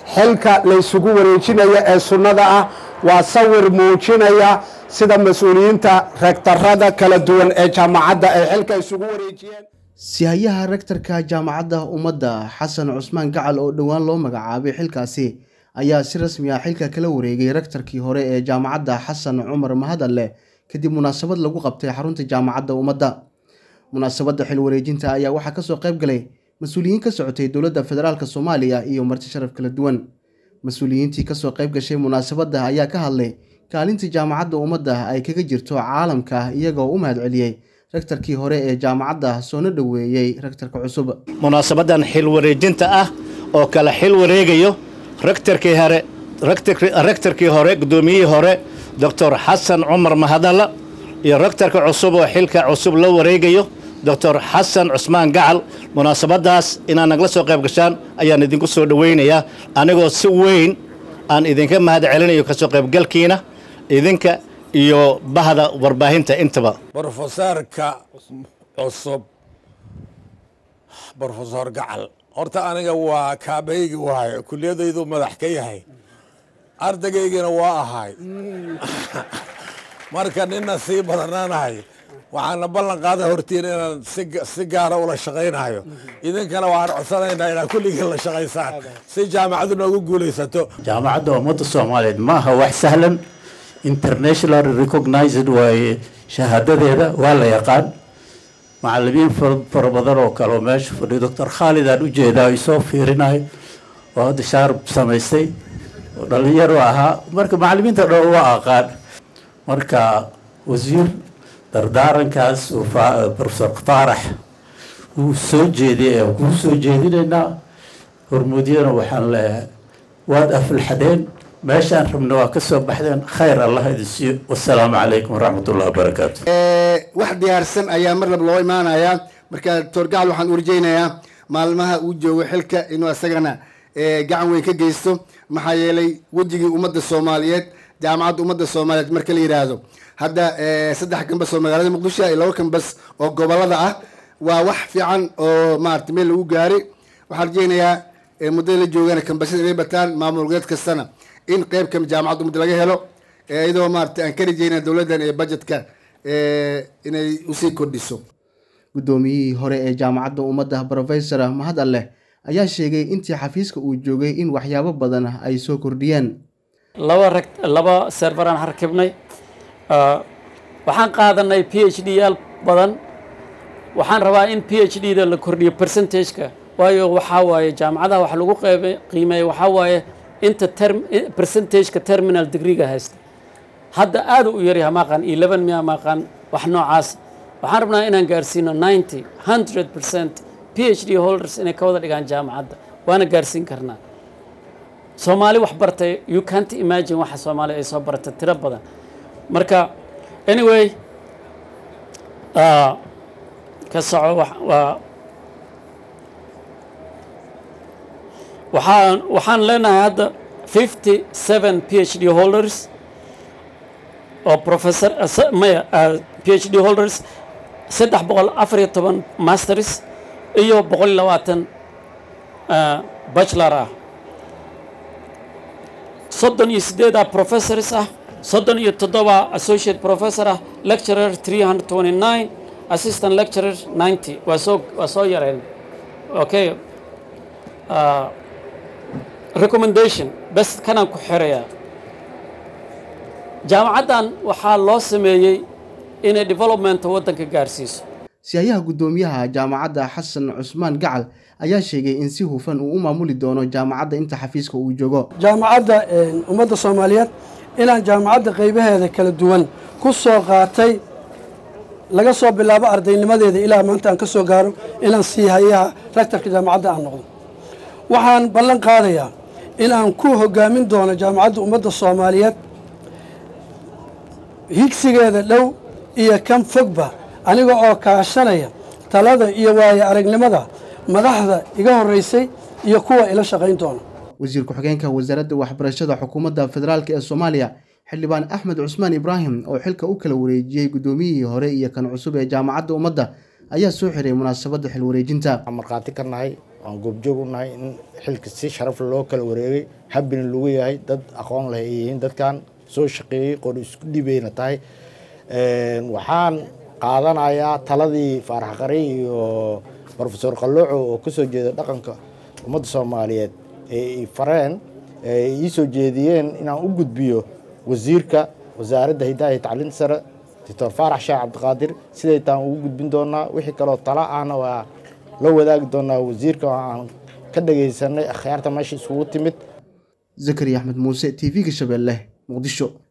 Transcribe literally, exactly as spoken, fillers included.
xilka la isugu wareejinaya ee sunnada ah waa sawir muujinaya sida mas'uuliyiinta rektarada kala duwan ee jaamacadda ay xilka isugu wareejiyeen. sihayaha rektarka jaamacadda ummadda xasan cusmaan gacal oo dhowaan loo magacaabay xilkaasi ayaa si rasmi ah xilka kala wareegay rektarkii hore ee jaamacadda xasan cumar mahadalle kadib munaasabad lagu qabtay xarunta jaamacadda ummadda. munaasabadda xil wareejinta ayaa waxaa ka soo qayb galay mas-uuliyiin ka socotay dowladda federaalk Soomaaliya iyo marti sharaf kala duwan. mas-uuliyiintii ka soo qayb gashay munaasabadda ayaa ka hadlay kaalinta jaamacadda ummadda ay kaga jirto caalamka iyagoo u mahadceliyay rektarkii hore ee jaamacadda soona dhaweeyay rektarka cusub. munaasabadan xil wareejinta ah oo kala xil wareegayo rektarkii hore rektarkii hore gudoomiyihii hore doctor xasan cumar mahadalle iyo rektarka cusub oo xilka cusub la wareegayo doctor xasan cusmaan gacal. munaasabadaas inaad nagala soo qayb gashaan ayaan idinku soo dhaweynayaa anigoo si weyn aan idinka mahad celinayo ka soo qaybgalkiina idinka iyo bahda warbaahinta intaba. brofesorka cusub brofesor gacal horta aniga waa kaabaygi waaye kuliyadaydu madax ka yahay ardaygaygiina waa ahay marka nina sii badanaanahay waxaana ballan qaada hortiin inaan si gaara ula shaqaynayo idinkana waxaan codsanaynaa inaad kulligiin la shaqaysaan si jaamacadu noogu guulaysato. jaamacadda ummadda Soomaaliyeed maaha wax sahlan, international recognized waaye shahaadadeeda waa la yaqaan. macallimiin fara badan oo kale oo meesha fadhiyo doctor Khalid aan u jeedaa isoo fiirinayo oo hadda shaarb samaystay oo dhalinyaro ahaa marka macallimiinta dhan waa aqaan. marka wasiir dardaarankaas uu professor Qarax uu soo jeediyay oo uu soo jeedinayna hormuudiyana waxaan leeyahay waad afalxadeen meeshaan rabna waa ka soo baxdeen khayr Allah idin siiyo. wassalaamu calaykum waraxmatullaahi wabarakaatu. ee wax diyaarsan ayaa mar laba loo imaanayaa marka doctor Gacal waxaan u rajaynayaa maalmaha uu joogo xilka inuu asagana ee gacan weyn ka geysto maxaa yeelay wajigii ummadda Soomaaliyeed jaamacadda ummadda Soomaaliyeed marka la yiraahdo hadda saddex kambas oo magaalada Muqdisho iyo laba kambas oo gobolada ah waa wax fiican oo maartay meel lagu gaaray. waxaan rajaynayaa muddo la joogana kambasada ay bataan maamulgeed kastana in qayb ka jaamacadda ummadda laga helo iyadoo maartay aan ka rajaynaa dowladdan ee budgetka inay u sii kordhiso. gudoomiyihii hore ee jaamacadda ummadda professor mahadalle ayaa sheegay intii xafiiska uu joogay in waxyaabo badan ay soo kordhiyeen. laba laba serveraan harkibnay waxaan qaadanay PhD yaal badan. waxaan rabaa in PhD da la kordhiyo percentage-ka waayo waxa waaye jaamacadaha wax lagu qiimeeyo waxa waaye inta term percentage-ka terminal degree-ga haysta hadda aad u yar yahay maqan eleven miya maqan wax noocaas. waxaan rabnaa inaan gaarsiino ninety one hundred percent PhD holders inay ka wada dhigaan jaamacadda waana gaarsiin karnaa. Soomaali wax bartay you can't imagine waxa Soomaali ay soo bartay tiro badan. marka anyway ah ka soco waa waxaan waxaan leenahay hadda fifty-seven PhD holders oo professor maya PhD holders saddex boqol afar iyo toban masters iyo boqol iyo labaatan bachelor ah. soddon iyo sideed professors ah soddon iyo toddoba associate professor ah lecturer three hundred twenty-nine assistant lecturer ninety waa soo waa soo yareen. okay uh, recommendation bas kanaan ku xiraya jaamacaddan waxaa loo sameeyey inay development waddanka gaarsiiso. siyaha gudoomiyaha jaamacadda xasan cusmaan gacal ayaa sheegay in si hufan uu u maamuli doono jaamacadda inta xafiiska uu joogo. jaamacadda ummadda Soomaaliyeed inaan jaamacadda qaybaheeda kala duwan ku soo qaatay laga soo bilaabo ardaynimadeeda ilaa maanta aan ka soo gaaro inaan siyaha rektarka jaamacadda aan noqdo. waxaan ballan qaadayaa in aan ku hogaamin doono jaamacadda ummadda Soomaaliyeed higsigeeda dhow iyo kan fogba aniga oo kaashanaya talada iyo waayo aragnimada madaxda iga horeysay iyo kuwa ila shaqayn doona. wasiir ku-xigeenka wasaaradda waxbarashada xukuumadda federaalka ee Soomaaliya xildhibaan Axmed Cusmaan Ibraahim oo xilka u kala wareejiyay gudoomiyihii hore iyo kan cusub ee jaamacadda ummadda ayaa soo xiray munaasabadda xil wareejinta. marqaati ka nahay aan goobjoog u nahay in xilka si sharaf loo kala wareegay habin lagu yahay dad aqoon leh yihiin dadkan soo shaqeeyay qori isku dhibayna tahay waxaan qaadanayaa taladii Faarax Qari iyo Professor Qalooco oo ka soo jeeda dhaqanka ummadda Soomaaliyeed ee fareen ay soo jeediyeen inaan u gudbiyo wasiirka wasaaradda hidaha iyo tacliinta sare Doctor Faarax Sheekh Cabdiqaadir sidoo taan ugu gudbin doonaa wixii kale oo tala ahna waa la wadaagi doonaa wasiirka aan ka dhageysanay akhyaarta meesha isugu timid Zakariya Axmed Muuse T V-ga Shabeelle Muqdisho.